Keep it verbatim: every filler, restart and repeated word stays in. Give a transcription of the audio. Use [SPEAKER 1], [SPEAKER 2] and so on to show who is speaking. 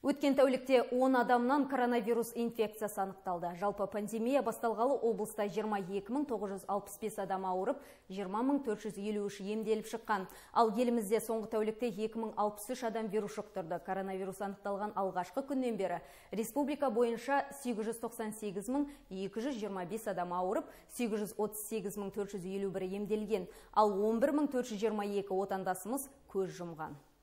[SPEAKER 1] Өткен тәулікте он адамнан коронавирус инфекциясы анықталды. Жалпы пандемия басталғалы облыста жиырма екі мың тоғыз жүз алпыс бес адам ауырып, жиырма мың төрт жүз елу үш емделіп шыққан. Ал елімізде соңғы тәулікте екі мың алпыс үш адам вирус жұқтырды. Коронавирус анықталған алғашқы күннен бері республика бойынша сегіз жүз тоқсан сегіз мың екі жүз жиырма бес адам ауырып, сегіз жүз отыз сегіз мың төрт жүз елу бір емделген. Ал он бір мың төрт жүз жиырма екі отандасымыз көз жұмған.